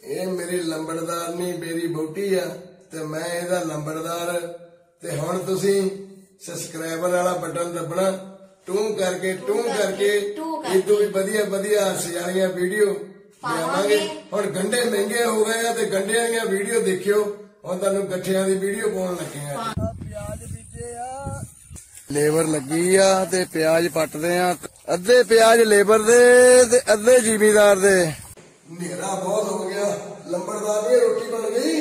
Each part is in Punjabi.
ये मेरी लंबड़दार नहीं मेरी बोटी आ ते मैं इहदा लंबड़दार ते हुण तुसीं सबसक्राइबर वाला बटन दबना टूं करके इदों भी वधिया वधिया हासे वालियां वीडियो लियावांगे। हुण गंढे महंगे हो गए ते गंढे वालियां वीडियो देखियो हुण तुहानूं गठियां दी वीडियो पाउण लगे आ। प्याज बीजे आ लेबर लगी आ ते प्याज पटदे आ अद्धे प्याज लेबर दे ते अद्धे जिमीदार दे। नेरा बहुत हो गया लंबड़दार दी रोटी बन गई।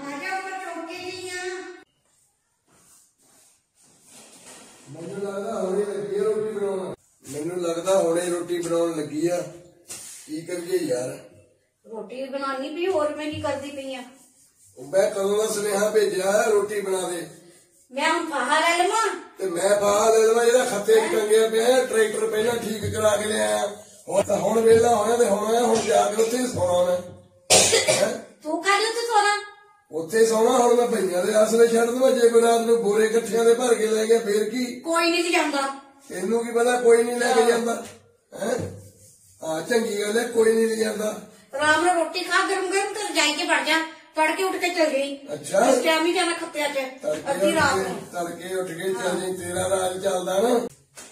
मैनू लगदा हुणे रोटी बनाउण लगी आ की करिए यार। रोटी बनानी भी होर मैं की करदी पई आ। मैं कदों दा सुनेहा भेजिया है रोटी बना दे। मैं हुण फाहा ले लवां ते मैं फाहा ले लवां जेड़ा खत्ते टंगे पिया ट्रैक्टर पहला ठीक करा के लिया हुण वेला होया ते हुण जाके उत्थे सोना मैं। तू काहदे उत्ते सोना उत्थे सोना हुण मैं भईयां दे आसरे छड्ड दूं जे कोई रात नूं बोरे इकट्ठियां दे भर के ले गया फेर की कोई नहीं जांदा इनू की पता कोई नहीं लेके जांदा है। हां चंगी गल है कोई नहीं ले जांदा। आराम नाल रोटी खा गरम गरम ते जाई के बढ़ जा तड़के उठ के चल गई। अच्छा इस टाइम ही जाना खत्तिया च अद्धी रात नूं तड़के उठ के चल जी तेरा राज चलदा ना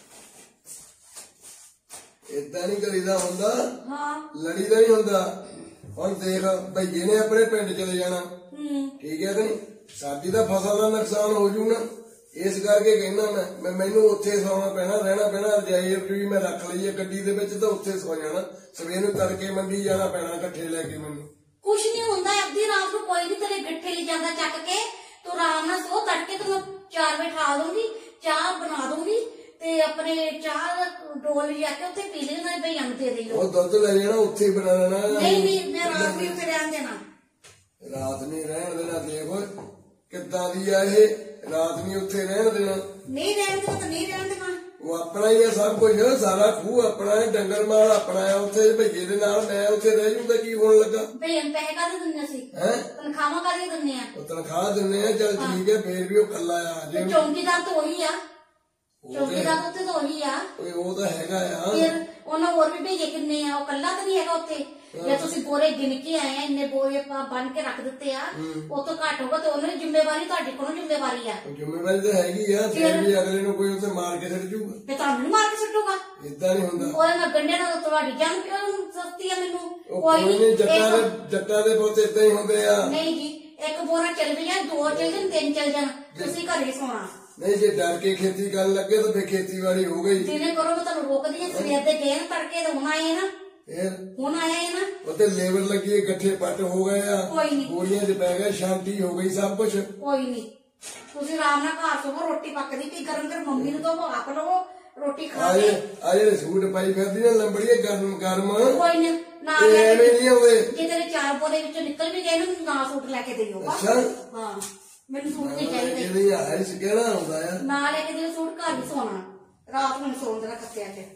इदा नहीं करीदा हुंदा। हां लड़ीदा नहीं हुंदा। हुण देख भईये ने अपने पिंड चले जाना ठीक है नहीं साडी दा फसल दा नुकसान हो जू ना इस करके कहना मैं मैनू उत्थे सोना पैना रहना पैना रजाई भी मैं रख लई है गड्डी दे विच ते उत्थे सो जाना सवेर नूं तड़के मंडी जाना पैना इकट्ठे लेके मैनू कुछ नहीं हुंदा। अद्धी रात को कोई भी तेरे गट्ठे ले जांदा चक के तू आराम नाल सो तड़के तो मैं 4 बजे उठा दूंगी चाह बना दूंगी ते अपने चाह डोल जाके उत्थे पी लेना भईया नूं दे देई ओ दुध ले जाना उत्थे बना लेना। नहीं मैं रात भी उत्थे रहन देना। रात नहीं रहन देना देख किद्दां दी आ ये रात नहीं उत्थे रहन देना। नहीं रहन देना तो नहीं रहन देना वो अपना ही है सब कुछ सारा खूह अपना है डंगर माल अपना है उत्थे भईये दे नाल मैं उत्थे रह जूंगा की होण लगा। भईया नूं पैसे काहदे दिंदे सी हैं तनखावां काहदे दिंदे आ तनखाह दिंदे आ चल ठीक है फिर भी वो कल्ला आ जे चौकीदार तो वही आ चौकीदार उत्थे तो वही आ ਉਹ ਤਾਂ ਹੈਗਾ ਆ फिर ਉਹਨਾਂ ਹੋਰ ਵੀ ਭਈਏ ਕਿੰਨੇ ਆ ਉਹ ਕੱਲਾ ਤਾਂ ਨਹੀਂ ਹੈਗਾ ਉੱਥੇ ਜੇ ਤੁਸੀਂ ਬੋਰੇ ਗਿਣ ਕੇ ਆਏ ਆ ਇੰਨੇ ਬੋਰੇ ਬਣ ਕੇ ਰੱਖ ਦਿੱਤੇ ਆ ਉਹ ਤੋਂ ਘੱਟ ਹੋਗਾ ਤੇ ਉਹਨਾਂ ਦੀ ਜ਼ਿੰਮੇਵਾਰੀ ਤੁਹਾਡੀ ਕੋਲੋਂ ਜ਼ਿੰਮੇਵਾਰੀ ਆ। ਜ਼ਿੰਮੇਵਾਰੀ ਤਾਂ ਹੈਗੀ ਆ ਫਿਰ ਵੀ ਅਗਲੇ ਨੂੰ ਕੋਈ ਉੱਥੇ ਮਾਰ ਕੇ ਛੱਡ ਜੂਗਾ ਤੇ ਤੁਹਾਨੂੰ ਮਾਰ ਕੇ ਛੱਡੂਗਾ ਇਦਾਂ ਨਹੀਂ ਹੁੰਦਾ। ਉਹਦੇ ਨਾਲ ਗੰਢੇ ਨਾਲ ਤੁਹਾਡੀ ਜਾਨ ਕਿਉਂ ਸਸਤੀ ਆ ਮੈਨੂੰ ਕੋਈ ਨਹੀਂ ਜੱਟਾਂ ਦੇ ਬਹੁਤ ਇਦਾਂ ਹੀ ਹੁੰਦੇ ਆ। ਨਹੀਂ ਜੀ ਇੱਕ ਬੋਰਾ ਚੱਲ ਗਿਆ 2 ਚੱਲ ਜਾਣ 3 ਚੱਲ ਜਾਣ ਤੁਸੀਂ ਘਰੇ ਸੌਣਾ नहीं जे डर के खेती करने लगे तो फिर खेतीबाड़ी हो गई जिन्हें करो मैं तुम रोक दी सवेर दे गए ना तड़के तो हुण आए ना हुण आया है ना उत्ते लेबर लगी है गट्ठे पट हो गए कोई नहीं बोरियां च पै गए शांति हो गई सब कुछ कोई नहीं तुसीं आराम नाल घर सो रोटी पकदी पई गरम गरम मम्मी नूं दो आप लवो रोटी खा के आज सूट पाई फिरदी ना लंबड़ी गरम गरम कोई नहीं ना एवें नहीं आउंदे जे तेरे 4 बोरे विचों निकल भी गए ना ना सूट लेके देइयो। अच्छा हां ਮੈਨੂੰ ਸੂਟ ਨਹੀਂ ਚਾਹੀਦੇ ਇਹ ਆਇਆ ਸੀ ਕਿਹੜਾ ਹੁੰਦਾ ਆ ਨਾਲ ਇੱਕ ਦਿਨ ਸੂਟ ਘਰ ਹੀ ਸੋਣਾ ਰਾਤ ਨੂੰ ਸੌਣ ਦੇਣਾ ਕੱਤਿਆਂ 'ਚ।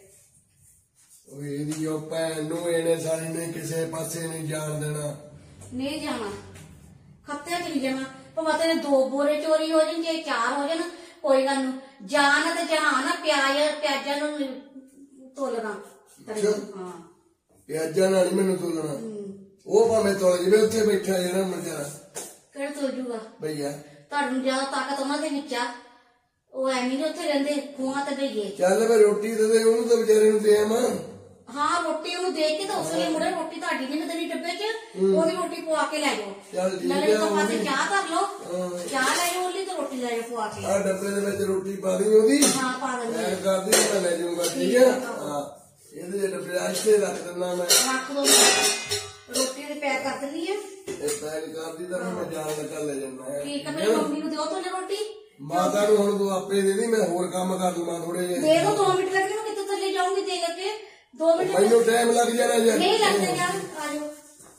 ਉਹ ਇਹਦੀ ਉਹ ਭੈਣ ਨੂੰ ਇਹਨੇ ਸਾਰੀ ਨੇ ਕਿਸੇ ਪਾਸੇ ਨਹੀਂ ਜਾਣ ਦੇਣਾ ਨਹੀਂ ਜਾਣਾ ਖੱਤਿਆਂ 'ਚ ਨਹੀਂ ਜਾਣਾ ਭਾਵੇਂ ਤੇਰੇ 2 ਬੋਰੇ ਚੋਰੀ ਹੋ ਜਾਣ ਜੇ 4 ਹੋ ਜਾਣ ਕੋਈ ਗੱਲ ਨੂੰ ਜਾਨ ਤੇ ਜਹਾਨ ਪਿਆਜ਼ਾਂ ਨੂੰ ਤੋਲਣਾ। ਹਾਂ ਪਿਆਜ਼ਾਂ ਨਾਲ ਹੀ ਮੈਨੂੰ ਤੋਲਣਾ ਉਹ ਭਾਵੇਂ ਤੋਲ ਜਿਵੇਂ ਉੱਥੇ ਬੈਠਾ ਜਿਹੜਾ ਮੁੰਡਾ ਕਿਹੜਾ ਤੋਲ ਜੂਗਾ ਭਈਆ ਤੁਹਾਨੂੰ ਜ਼ਿਆਦਾ ਤਾਕਤ ਉਹਨਾਂ ਦੇ ਵਿੱਚ ਆ ਉਹ ਐਵੇਂ ਨਹੀਂ ਉੱਥੇ ਰਹਿੰਦੇ ਖੂਹਾਂ ਤੇ ਭਈਏ। ਚੱਲ ਮੈਂ ਰੋਟੀ ਦੇ ਦੇ ਉਹਨੂੰ ਤਾਂ ਵਿਚਾਰੇ ਨੂੰ ਦੇ ਆਵਾਂ। ਹਾਂ ਰੋਟੀ ਉਹਨੂੰ ਦੇ ਕੇ ਤਾਂ ਉਸ ਵੇਲੇ ਮੁੜੇ ਰੋਟੀ ਤੁਹਾਡੀ ਨਹੀਂ ਦੇਣੀ ਡੱਬੇ 'ਚ ਉਹਦੀ ਰੋਟੀ ਪਵਾ ਕੇ ਲੈ ਜਾਓ। ਚੱਲ ਠੀਕ ਨਾਲੇ ਹੈ ਤਾਂ ਪਾਸੇ ਚਾਹ ਕਰ ਲਓ ਚਾਹ ਲੈ ਜਾਓ ਉਹਲੀ ਤੇ ਰੋਟੀ ਲੈ ਜਾਓ ਪਵਾ ਕੇ। ਆ ਡੱਬੇ ਦੇ ਵਿੱਚ ਰੋਟੀ ਪਾ ਦੀ ਉਹਦੀ ਹਾਂ ਪਾ ਦਿੰਦੇ ਐਡ ਕਰਦੀ ਮੈਂ ਲੈ ਜਾਊਂਗਾ ਠੀਕ ਹੈ। ਹਾਂ ਇਹਦੇ ਡੱਬੇ ਆਸ਼ਤੇ ਰੱਖ ਦਿੰਦਾ ਮੈਂ ਰੱਖ ਦੋ ਰੋਟੀ ਦੇ ਪੈਕ ਕਰ ਦਿੰਦੀ ਆ ਇਹ ਪੈਕ ਕਰਦੀ ਤਾਂ ਮੈਂ ਜਾਣ ਲੱਗਾ ਲੈ ਜਾਂਦਾ ਠੀਕ ਹੈ ਮੇਰੀ ਮੰਮੀ ਨੂੰ ਦਿਓ ਤੁਹਾਡੀ ਰੋਟੀ ਮਾਤਾ ਨੂੰ ਹੁਣ ਤੂੰ ਆਪੇ ਦੇ ਦੀ ਮੈਂ ਹੋਰ ਕੰਮ ਕਰ ਦੂੰਗਾ ਥੋੜੇ ਜਿਹੇ ਦੇ ਦੋ 2 ਮਿੰਟ ਲੱਗਣੇ ਮੈਂ ਕਿੱਥੇ ਥੱਲੇ ਜਾਊਂਗੀ ਦੇ ਕੇ 2 ਮਿੰਟ ਮੈਨੂੰ ਟਾਈਮ ਲੱਗ ਜਾਣਾ ਯਾਰ ਨਹੀਂ ਲੱਗਦੇ ਯਾਰ ਆ ਜਾਓ।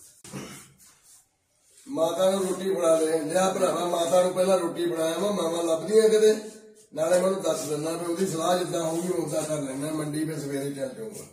ਮਾਤਾ ਨੂੰ ਰੋਟੀ ਬਣਾ ਦੇ ਲਿਆ ਭਰਾਵਾ ਮਾਤਾ ਨੂੰ ਪਹਿਲਾਂ ਰੋਟੀ ਬਣਾਇਆ ਵਾ ਮਾਮਾ ਲੱਭਦੀਆਂ ਕਿਤੇ ਨਾਲੇ ਮੈਨੂੰ ਦੱਸ ਦਿੰਦਾ ਵੀ ਉਹਦੀ ਸਲਾਹ ਜਿੱਦਾਂ ਹੋਊਗੀ ਉਦਾਂ ਕਰ ਲੈਣਾ ਮੰਡੀ ਵਿੱਚ ਸਵੇਰੇ ਚੱਲ ਜਾਊਗਾ।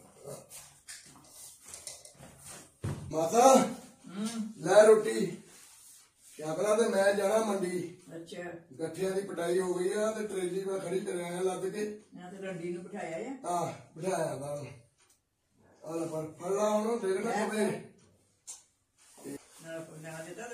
ਮਾਤਾ ਲੈ ਰੋਟੀ ਸ਼ਾਬਲਾ ਤੇ ਮੈਂ ਜਾਣਾ ਮੰਡੀ। अच्छा ਗੱਠਿਆਂ ਦੀ ਪਟਾਈ ਹੋ ਗਈ ਆ ਤੇ ਟਰੇਲੀ ਮੈਂ ਖੜੀ ਕਰਿਆ ਲੱਦ ਕੇ यहाँ तो रंडी ने बिठाया है ਆ ਬਿਠਾਇਆ ਦਾ ਆ ਲੈ ਫੜ ਲਾ ਉਹਨੂੰ ਦੇਖਣਾ ਕਿਵੇਂ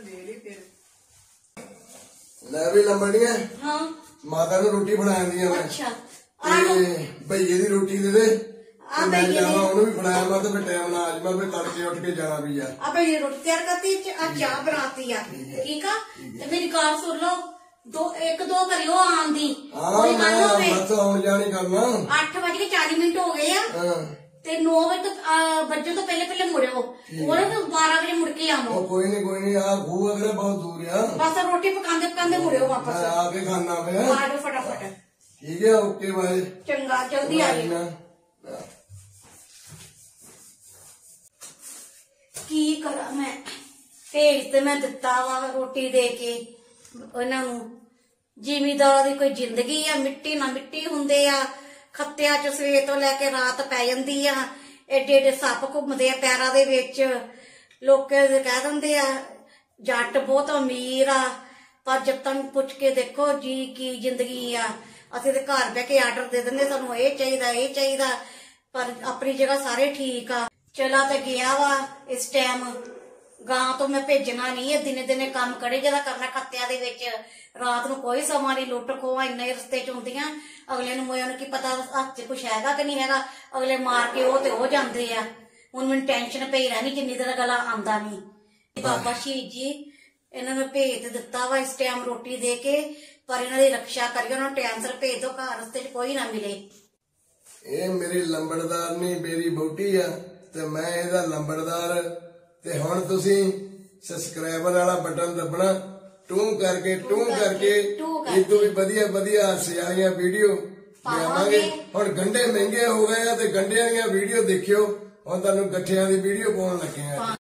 ਦੇ ਲਈ ਫਿਰ ਲੈ ਵੀ ਲੰਬੜੀਆਂ ਹਾਂ ਮਾਤਾ ਨੂੰ ਰੋਟੀ ਬਣਾ ਦਿੰਦੀ ਆ ਮੈਂ ਅੱਛਾ ਤੇ ਭਈਏ ਦੀ ਰੋਟੀ ਦੇ ਦੇ ਆ ਤੇ ਮੈਂ ਭਈਏ ਜਾਵਾਂ ਦੀ- ਉਹਨੂੰ ਵੀ ਫੜਾਇਆ ਮੈਂ ਤੇ ਫਿਰ ਟਾਈਮ ਨਾਲ ਆ ਜਾਵਾਂ ਫਿਰ ਤੜਕੇ ਉੱਠ ਕੇ ਜਾਣਾ ਵੀ ਆ ਆਪਾਂ ਇਹ ਰੋਟੀ ਤਿਆਰ ਕਰਤੀ ਆ ਚਾਹ ਬਣਾਤੀ ਆ ਠੀਕ ਆ ਤੇ ਮੇਰੀ ਗੱਲ ਸੁਣ ਲਓ ਇੱਕ ਦੋ ਕਰਿਓ ਆਉਣ ਦੀ ਹਾਂ ਕੋਈ ਗੱਲ ਮੈਂ ਹੋਵੇ ਬਸ ਆਉਣ ਜਾਣੀ ਕਰਨਾ 8:40 ਹੋ ਗਏ ਆ ਹਾਂ ਤੇ 9 ਵਜੇ ਤੋਂ ਵੱਜਣ ਤੋਂ ਪਹਿਲੇ ਪਹਿਲੇ ਮੁੜਿਓ ਉਹਨੇ ਤਾਂ 12 ਵਜੇ ਮੁੜ ਕੇ ਆਵੋ ਉਹ ਕੋਈ ਨਹੀਂ ਆ ਖੂਹ ਅਗਰ ਬਹੁਤ ਦੂਰ ਆ ਬਸ ਰੋਟੀ ਪਕਾਉਂਦੇ ਪਕਾਉਂਦੇ ਮੁੜਿਓ ਵਾਪਸ ਮੈਂ ਆ ਕੇ ਖਾਣਾ ਫਿਰ ਆ ਜਾਓ ਫਟਾਫਟ ਠੀਕ ਹੈ ਓਕੇ ਬਾਏ ਚੰਗਾ ਜਲਦੀ ਆ ਜਾਓ ਕੀ ਕਰਾਂ ਮੈਂ ਭੇਜ ਤੇ ਮੈਂ ਦਿੱਤਾ ਵਾ ਰੋਟੀ ਦੇ ਕੇ ਉਹਨਾਂ ਨੂੰ ਜ਼ਿਮੀਦਾਰਾਂ ਦੀ ਕੋਈ ਜ਼ਿੰਦਗੀ ਆ ਮਿੱਟੀ ਨਾ ਮਿੱਟੀ ਹੁੰਦੇ ਆ ਖੱਤਿਆਂ ਚ ਸਵੇਰ ਤੋਂ ਲੈ ਕੇ ਰਾਤ ਪੈ ਜਾਂਦੀ ਆ ਏਡੇ ਏਡੇ ਸੱਪ ਘੁੰਮਦੇ ਆ ਪੈਰਾਂ ਦੇ ਵਿੱਚ ਲੋਕੇ ਕਹਿ ਦਿੰਦੇ ਆ ਜੱਟ ਬਹੁਤ ਅਮੀਰ ਆ ਪਰ ਜਦ ਤੱਕ ਪੁੱਛ ਕੇ ਦੇਖੋ ਜੀ ਕੀ ਜ਼ਿੰਦਗੀ ਆ ਅਸੀਂ ਤੇ ਘਰ ਬਹਿ ਕੇ ਆਰਡਰ ਦੇ ਦਿੰਦੇ ਸਾਨੂੰ ਇਹ ਚਾਹੀਦਾ ਪਰ ਆਪਣੀ ਜਗ੍ਹਾ ਸਾਰੇ ਠੀਕ ਆ ਚਲਾ ਤੇ ਗਿਆ ਵਾ ਇਸ ਟਾਈਮ ਗਾਂ ਤੋਂ ਮੈਂ ਭੇਜਣਾ ਨਹੀਂ ਇਹ ਦਿਨੇ ਦਿਨੇ ਕੰਮ ਕਰੇ ਜਿਹਦਾ ਕਰਨਾ ਖੱਤਿਆਂ ਦੇ ਵਿੱਚ ਰਾਤ ਨੂੰ ਕੋਈ ਸਮਾਂ ਨਹੀਂ ਲੁੱਟ ਖੋਆ ਇੰਨੇ ਰਸਤੇ ਚ ਹੁੰਦੀਆਂ ਅਗਲੇ ਨੂੰ ਮੋਇਆ ਨੂੰ ਕੀ ਪਤਾ ਹੱਥ 'ਚ ਕੁਛ ਹੈਗਾ ਕਿ ਨਹੀਂ ਹੈਗਾ ਅਗਲੇ ਮਾਰ ਕੇ ਉਹ ਤੇ ਹੋ ਜਾਂਦੇ ਆ ਹੁਣ ਮੈਨੂੰ ਟੈਨਸ਼ਨ ਪਈ ਰਹਿਣੀ ਜਿੰਨੀ ਦੇਰ ਗਲਾ ਆਂਦਾ ਨਹੀਂ ਬਾਬਾ ਸ਼ਹੀਦ ਜੀ ਇਹਨਾਂ ਨੂੰ ਭੇਜ ਦਿੱਤਾ ਵਾ ਇਸ ਟਾਈਮ ਰੋਟੀ ਦੇ ਕੇ ਪਰ ਇਹਨਾਂ ਦੀ ਰੱਖਿਆ ਕਰਿਓ ਉਹਨਾਂ ਨੂੰ ਟਾਈਮ ਸਿਰ ਭੇਜ ਦਿਓ ਘਰ ਰਸਤੇ 'ਚ ਕੋਈ ਨਾ ਮਿਲੇ ਇਹ ਮੇਰੀ ਲੰਬੜਦਾਰ ਨਹੀਂ ਮੇਰੀ ਬੋਟੀ ਆ ਤੇ ਮੈਂ ਇਹਦਾ ਲੰਬੜਦਾਰ ਤੇ ਹੁਣ ਤੁਸੀਂ ਸਬਸਕ੍ਰਾਈਬਰ ਵਾਲਾ ਬਟਨ ਦਬਣਾ ਟੂੰ ਕਰਕੇ ਇਹ ਤੋਂ ਵੀ ਵਧੀਆ ਹਾਸੇ ਵਾਲੀਆਂ ਵੀਡੀਓ ਲਿਆਵਾਂਗੇ ਹੁਣ ਗੰਢੇ ਮਹਿੰਗੇ ਹੋ ਗਏ ਆ ਤੇ ਗੰਢਿਆਂ ਦੀਆਂ ਵੀਡੀਓ ਦੇਖਿਓ ਹੁਣ ਤੁਹਾਨੂੰ ਗੱਠਿਆਂ ਦੀ ਵੀਡੀਓ ਪਾਉਣ ਲੱਗੇ ਆ